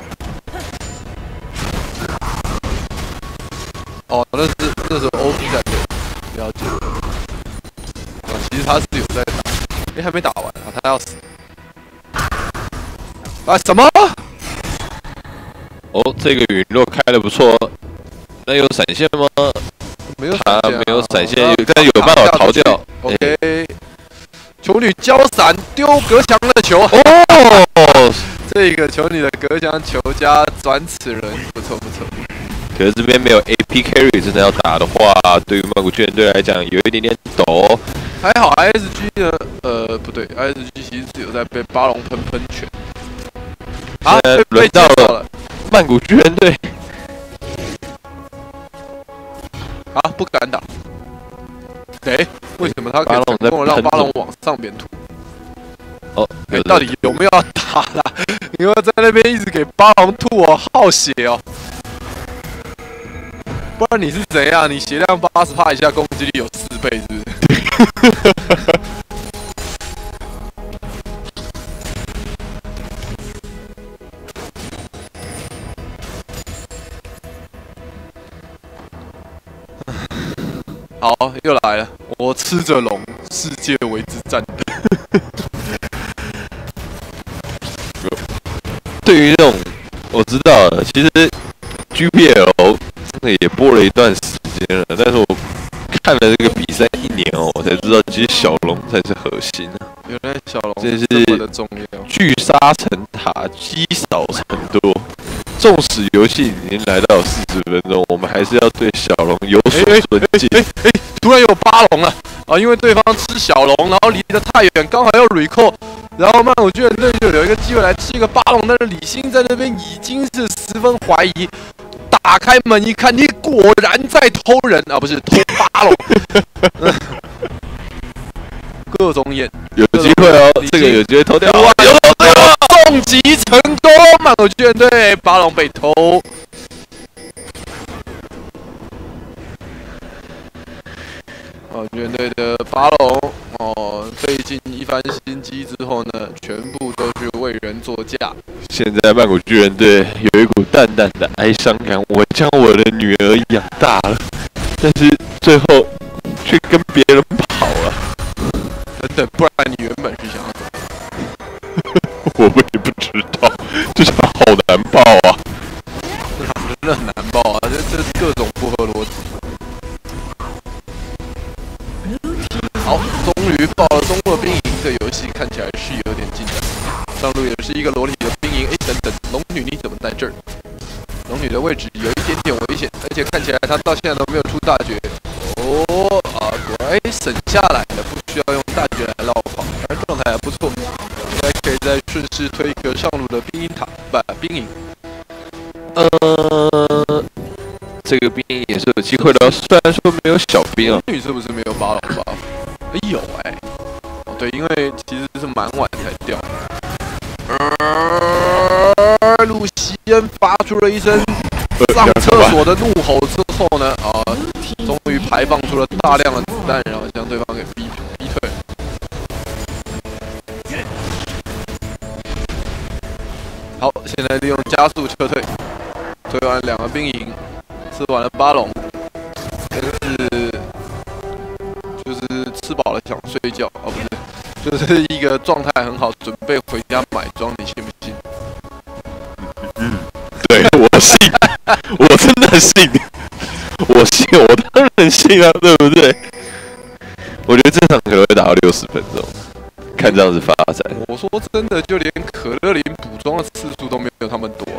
哦，那是 OP 在对，了解。啊，其实他是有在打，还没打完啊，他要死。啊，什么？ 哦，这个陨落开的不错，那有闪现吗？ 没有闪他现、啊， 没有闪现，但有办法逃掉。 OK， 球女交闪丢隔墙的球。 哦， 这个球女的隔墙球加转齿轮，不错不错。 可是这边没有 AP carry， 真的要打的话，对于曼谷巨人队来讲有一点点抖。 还好 ISG 呢，不对 ，ISG 其实是有在被巴龙喷拳。啊， 轮到了曼谷巨人队。 啊，不敢打。为什么他可以成功让巴龙往上边吐？ 哦， 到底有没有要打啦？因为在那边一直给巴龙吐哦，耗血哦。不然你是怎样？你血量80%以下，攻击力有4倍，是不是？好，又来了，我吃着龙，世界为之战斗。 对于这种，我知道了，其实 GPL 真的也播了一段时间了，但是我看了这个比赛1年哦，我才知道其实小龙才是核心啊。 原来小龙这是这么的重要， 聚沙成塔，积少成多。纵使游戏已经来到40分钟，我们还是要对小龙有所尊敬。 突然有巴龙了啊！因为对方吃小龙，然后离得太远，刚好要 recall， 然后曼谷巨人队就有一个机会来吃一个巴龙，但是李信在那边已经是十分怀疑。打开门一看，你果然在偷人啊！不是偷巴龙。各种演， 有机会哦，这个有机会偷掉。哇，有重击成功，曼谷巨人队巴龙被偷。巨人队的巴龙费尽一番心机之后呢，全部都去为人作嫁。 现在曼谷巨人队有一股淡淡的哀伤感，我将我的女儿养大了，但是最后却跟别人跑了。 等等，不然你原本是想要怎么？ 我也不知道，这场好难爆啊！ 真的很难爆啊！这各种不合逻辑。好，终于爆了中路的兵营，这游戏看起来是有点进展。上路也是一个裸体的兵营，等等，龙女你怎么在这儿？龙女的位置有一点点危险，而且看起来她到现在都没有出大绝。果然省下来了，不需要用大绝来绕跑，但是状态还不错，应该可以再顺势推一个上路的兵营塔，兵营。 这个兵营也是有机会的，虽然说没有小兵啊。 女是不是没有巴龙吧？有对，因为其实是蛮晚才掉。鲁西恩发出了一声上厕所的怒吼之后呢，终于排放出了大量的子弹，然后将对方给逼退。好，现在利用加速撤退，推完2个兵营，吃完了巴龙，但是就是吃饱了想睡觉不是，就是一个状态很好，准备回家买装，你信不信？ 对，我信，我真的信，我信，我当然信啊，对不对？我觉得这场可能会打到60分钟，看这样子发展。 我说真的，就连可乐林补装的次数都没有他们多。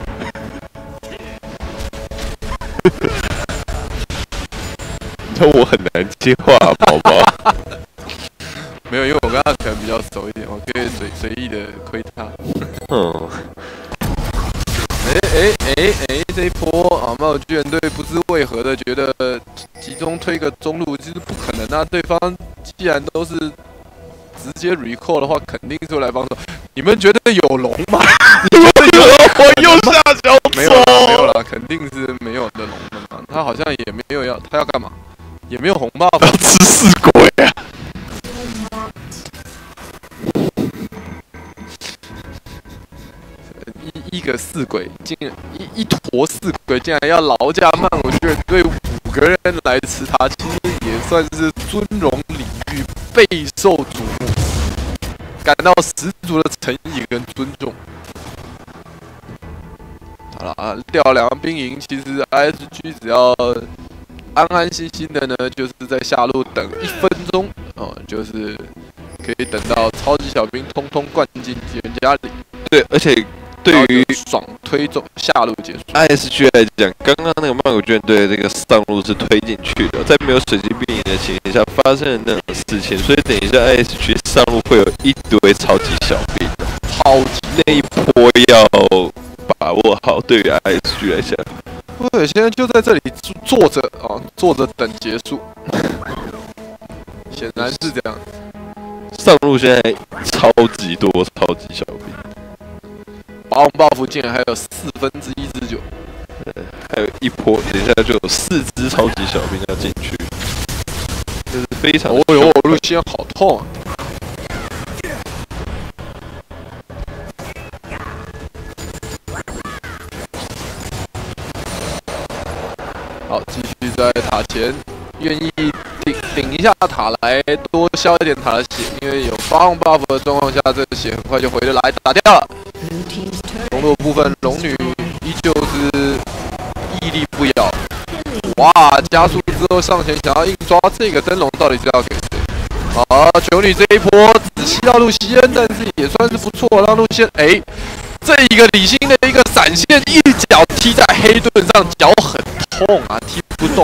我很难接话，宝宝。 没有，因为我跟他可能比较熟一点，我可以随意的亏他。 啊，曼谷巨人队不知为何的觉得集中推个中路就是不可能啊。对方既然都是直接 recall 的话，肯定是会来帮手。你们觉得有龙吗？你觉得有龙？ 我右下角没有啦，没有啦，肯定是没有的龙的嘛。他好像也没有要，他要干嘛？也没有红 buff， 要吃四鬼啊！ 一个四鬼，竟然一坨四鬼，竟然要劳驾曼谷巨人队5个人来吃他，其实也算是尊荣礼遇，备受瞩目，感到十足的诚意跟尊重。好了啊，掉2兵营，其实 ISG 只要安安心心的呢，就是在下路等1分钟哦，就是可以等到超级小兵通通灌进人家里。 对，而且对于爽推走下路结束 ISG 来讲，刚刚那个曼谷巨人队的这个上路是推进去的，在没有水晶兵营的情况下发生了那种事情，所以等一下 ISG 上路会有一堆超级小兵， 超级那一波要把握好。对于 ISG 来讲， 对，现在就在这里坐着啊，坐着等结束，显然是这样。 上路现在超级多超级小兵。 把红 buff 竟然还有1/4之9， 还有一波，等一下就有4只超级小兵要进去，这是非常。 哦呦，路线好痛啊！好，继续在塔前，愿意顶一下塔来多消一点塔的血，因为有发红 buff 的状况下，这个血很快就回得来，打掉了。中路部分，龙女依旧是屹立不摇。哇，加速之后上前想要硬抓这个灯笼，到底是要给谁？好，球女这一波只吸到露西恩，但是也算是不错，让露西恩这一个李信的一个闪现，一脚踢在黑盾上，脚很痛啊，踢不动。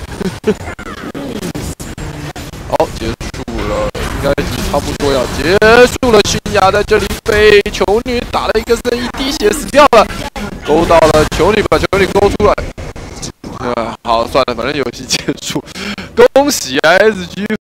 好，结束了，应该是差不多要结束了。熏牙在这里被球女打了一个剩一滴血死掉了，勾到了球女，把球女勾出来。好，算了，反正游戏结束。恭喜 ISG